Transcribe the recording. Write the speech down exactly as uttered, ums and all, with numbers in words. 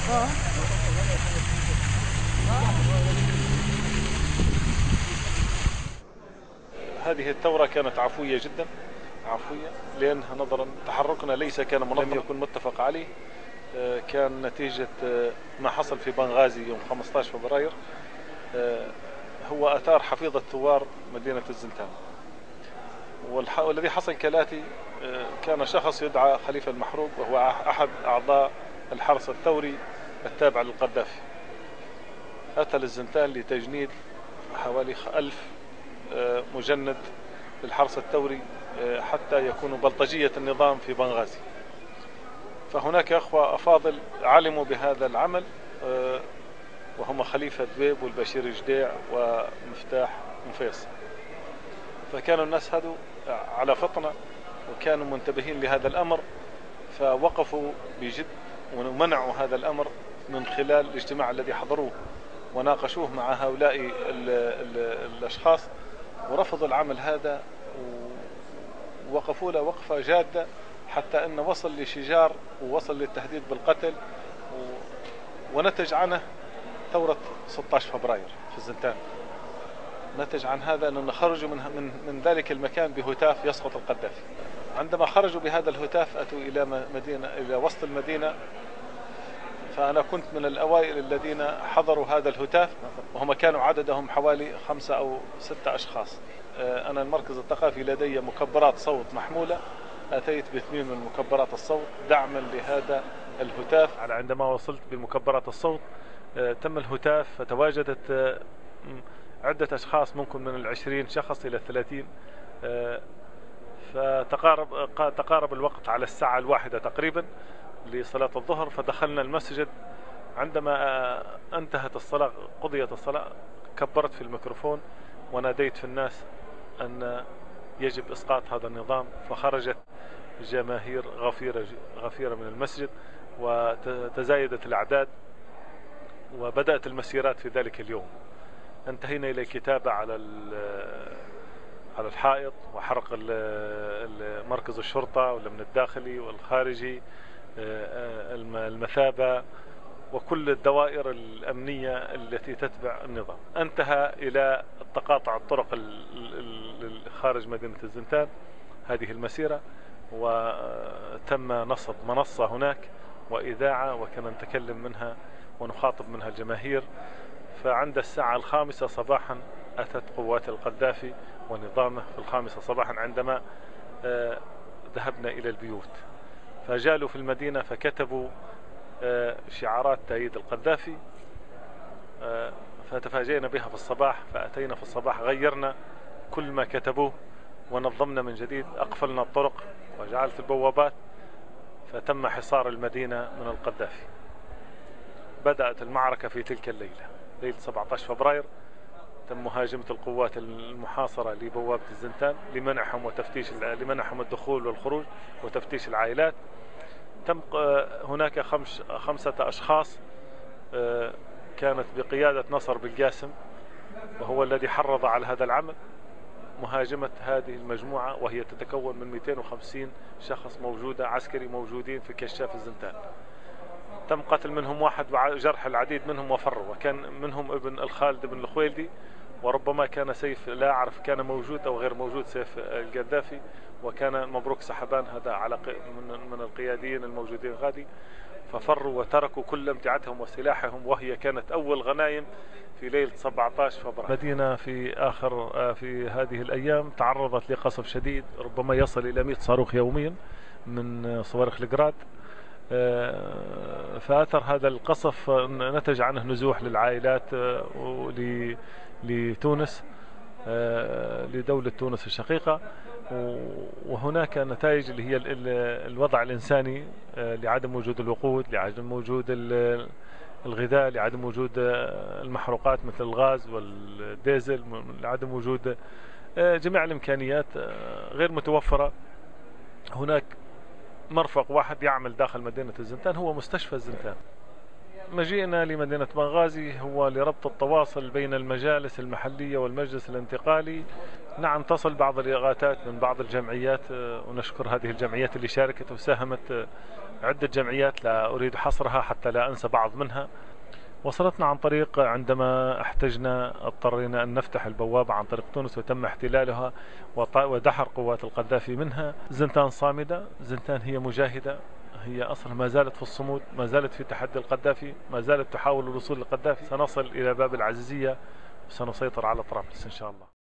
هذه الثورة كانت عفوية جدا، عفوية لأنها نظرا تحركنا ليس كان منظم، لم يكن متفق عليه، كان نتيجة ما حصل في بنغازي يوم خمسة عشر فبراير، هو أثار حفيظة ثوار مدينة الزنتان. والذي حصل كالآتي: كان شخص يدعى خليفة المحروق، وهو أحد أعضاء الحرس الثوري التابع للقذافي، أتى للزنتان لتجنيد حوالي ألف مجند للحرس الثوري حتى يكونوا بلطجية النظام في بنغازي. فهناك أخوة أفاضل علموا بهذا العمل، وهم خليفة دويب والبشير جديع ومفتاح مفيص. فكانوا الناس هذو على فطنة وكانوا منتبهين لهذا الأمر، فوقفوا بجد ومنعوا هذا الأمر من خلال الاجتماع الذي حضروه وناقشوه مع هؤلاء ال ال الأشخاص، ورفضوا العمل هذا ووقفوا له وقفة جادة حتى أنه وصل لشجار ووصل للتهديد بالقتل، ونتج عنه ثورة ستة عشر فبراير في الزنتان. نتج عن هذا أنهم خرجوا من, من, من ذلك المكان بهتاف يسقط القذافي. عندما خرجوا بهذا الهتاف أتوا إلى مدينة، إلى وسط المدينة، فأنا كنت من الأوائل الذين حضروا هذا الهتاف، وهم كانوا عددهم حوالي خمسة أو ستة أشخاص. أنا المركز الثقافي لدي مكبرات صوت محمولة، أتيت باثنين من مكبرات الصوت دعما لهذا الهتاف. على عندما وصلت بمكبرات الصوت تم الهتاف، فتواجدت عدة أشخاص، ممكن من العشرين شخص إلى الثلاثين، فتقارب تقارب الوقت على الساعة الواحدة تقريبا لصلاة الظهر. فدخلنا المسجد، عندما انتهت الصلاة قضيت الصلاة كبرت في الميكروفون وناديت في الناس أن يجب إسقاط هذا النظام، فخرجت جماهير غفيرة غفيرة من المسجد وتزايدت الأعداد وبدأت المسيرات في ذلك اليوم. انتهينا إلى الكتابة على على الحائط وحرق مركز الشرطة والأمن الداخلي والخارجي، المثابة وكل الدوائر الأمنية التي تتبع النظام. انتهى إلى تقاطع الطرق خارج مدينة الزنتان هذه المسيرة، وتم نصب منصة هناك وإذاعة، وكنا نتكلم منها ونخاطب منها الجماهير. فعند الساعة الخامسة صباحا أتت قوات القذافي ونظامه في الخامسة صباحا، عندما ذهبنا إلى البيوت فجالوا في المدينة فكتبوا شعارات تأييد القذافي، فتفاجئنا بها في الصباح. فأتينا في الصباح غيرنا كل ما كتبوه ونظمنا من جديد، أقفلنا الطرق وجعلت البوابات، فتم حصار المدينة من القذافي. بدأت المعركة في تلك الليلة، ليلة سبعة عشر فبراير. تم مهاجمة القوات المحاصرة لبوابة الزنتان لمنعهم وتفتيش لمنعهم الدخول والخروج وتفتيش العائلات. تم هناك خمس خمسة أشخاص كانت بقيادة نصر بالقاسم، وهو الذي حرض على هذا العمل، مهاجمة هذه المجموعة، وهي تتكون من مئتين وخمسين شخص موجودة عسكري موجودين في كشاف الزنتان. تم قتل منهم واحد وجرح العديد منهم وفروا، وكان منهم ابن الخالد بن الخويلدي، وربما كان سيف لا أعرف كان موجود أو غير موجود سيف القذافي، وكان مبروك سحبان هذا على من القياديين الموجودين غادي. ففروا وتركوا كل امتعتهم وسلاحهم، وهي كانت أول غنايم في ليلة سبعة عشر فبراير. المدينة في آخر في هذه الأيام تعرضت لقصف شديد، ربما يصل إلى مئة صاروخ يوميا من صواريخ الجراد. فأثر هذا القصف نتج عنه نزوح للعائلات لتونس، لدولة تونس الشقيقة، وهناك نتائج اللي هي الوضع الإنساني لعدم وجود الوقود، لعدم وجود الغذاء، لعدم وجود المحروقات مثل الغاز والديزل، لعدم وجود جميع الإمكانيات غير متوفرة. هناك مرفق واحد يعمل داخل مدينة الزنتان هو مستشفى الزنتان. مجيئنا لمدينة بنغازي هو لربط التواصل بين المجالس المحلية والمجلس الانتقالي نعم، تصل بعض الإغاثات من بعض الجمعيات، ونشكر هذه الجمعيات اللي شاركت وساهمت. عدة جمعيات لا أريد حصرها حتى لا أنسى بعض منها. وصلتنا عن طريق، عندما احتجنا اضطرينا أن نفتح البوابة عن طريق تونس وتم احتلالها ودحر قوات القذافي منها. زنتان صامدة، زنتان هي مجاهدة، هي أصلا ما زالت في الصمود، ما زالت في تحدي القذافي، ما زالت تحاول الوصول للقذافي. سنصل إلى باب العزيزية وسنسيطر على طرابلس إن شاء الله.